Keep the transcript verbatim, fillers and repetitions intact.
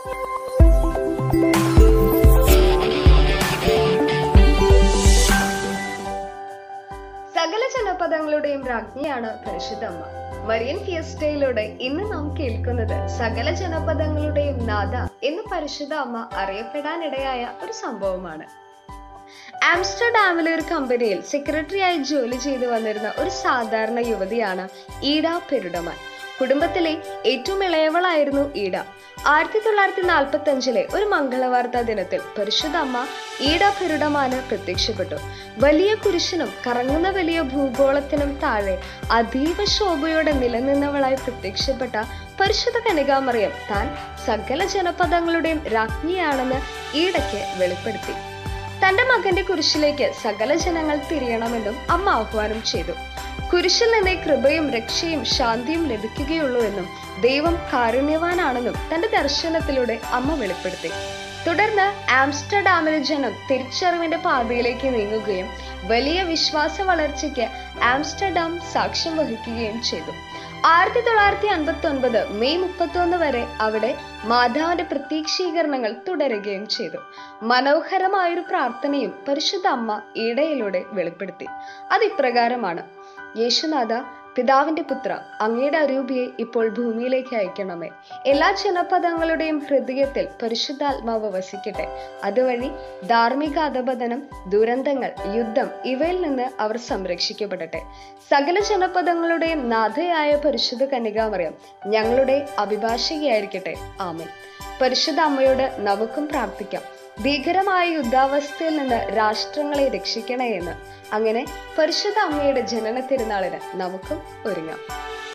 സകല ജനപദങ്ങളുടെയും രാജ്ഞിയാണ് പരിശുദ്ധ അമ്മ. മരിയൻ ഫിയസ്റ്റയിലൂടെ ഇന്ന് നാം കേൾക്കുന്നത് സകല ജനപദങ്ങളുടെയും നാഥ എന്ന് പരിശുദ്ധ അമ്മ അറിയപ്പെടാനിടയായ ഒരു സംഭവമാണ്. ആംസ്റ്റർഡാമിലെ ഒരു കമ്പനിയിൽ സെക്രട്ടറിയായി ജോലി ചെയ്തു വന്നിരുന്ന ഒരു സാധാരണ യുവതിയാണ് ഈഡ പെരുഡമാൻ. കുടുംബത്തിലെ ഏറ്റവും ഇളയവളായിരുന്നു ഈഡ. ആയിരത്തി തൊള്ളായിരത്തി നാൽപ്പത്തി അഞ്ചിലെ ഒരു മംഗളവാർത്താ ദിനത്തിൽ പരിശുദ്ധ അമ്മ ഈഡ പെരുഡമാന് പ്രത്യക്ഷപ്പെട്ടു. വലിയ കുരിശിനും കറങ്ങുന്ന വലിയ ഭൂഗോളത്തിനും താഴെ അതീവ ശോഭയോടെ നിലനിന്നവളായി പ്രത്യക്ഷപ്പെട്ട പരിശുദ്ധ കന്യകാമറിയം താൻ സകല ജനപദങ്ങളുടെയും രാജ്ഞിയാണെന്ന് ഈടയ്ക്ക് വെളിപ്പെടുത്തി. തന്റെ മകന്റെ കുരിശിലേക്ക് സകല ജനങ്ങൾ തിരിയണമെന്നും അമ്മ ആഹ്വാനം ചെയ്തു. കുരിശിൽ നിന്നേ കൃപയും രക്ഷയും ശാന്തിയും ലഭിക്കുകയുള്ളൂ എന്നും ദൈവം കാരുണ്യവാനാണെന്നും തന്റെ ദർശനത്തിലൂടെ അമ്മ വെളിപ്പെടുത്തി. തുടർന്ന് ആംസ്റ്റർഡാമിലെ ജനം തിരിച്ചറിവിന്റെ പാതയിലേക്ക് നീങ്ങുകയും വലിയ വിശ്വാസ വളർച്ചയ്ക്ക് ആംസ്റ്റർഡാം സാക്ഷ്യം വഹിക്കുകയും ചെയ്തു. ആയിരത്തി തൊള്ളായിരത്തി അൻപത്തി ഒൻപത് മെയ് മുപ്പത്തി ഒന്ന് വരെ അവിടെ മാതാവിന്റെ പ്രത്യക്ഷീകരണങ്ങൾ തുടരുകയും ചെയ്തു. മനോഹരമായൊരു പ്രാർത്ഥനയും പരിശുദ്ധ അമ്മ ഈടയിലൂടെ വെളിപ്പെടുത്തി. അതിപ്രകാരമാണ്: യേശുനാഥ, പിതാവിന്റെ പുത്ര, അങ്ങയുടെ അരൂപിയെ ഇപ്പോൾ ഭൂമിയിലേക്ക് അയക്കണമേ. എല്ലാ ജനപദങ്ങളുടെയും ഹൃദയത്തിൽ പരിശുദ്ധാത്മാവ് വസിക്കട്ടെ. അതുവഴി ധാർമ്മിക അധപതനം, ദുരന്തങ്ങൾ, യുദ്ധം ഇവയിൽ നിന്ന് അവർ സംരക്ഷിക്കപ്പെടട്ടെ. സകല ജനപദങ്ങളുടെയും നാഥയായ പരിശുദ്ധ കന്യകാമറിയം ഞങ്ങളുടെ അഭിഭാഷകയായിരിക്കട്ടെ. ആമേൻ. പരിശുദ്ധ അമ്മയോട് നമുക്കും പ്രാർത്ഥിക്കാം, ഭീകരമായ യുദ്ധാവസ്ഥയിൽ നിന്ന് രാഷ്ട്രങ്ങളെ രക്ഷിക്കണേ എന്ന്. അങ്ങനെ പരിശുദ്ധ അമ്മയുടെ ജനന തിരുനാളിന് നമുക്കും ഒരുങ്ങാം.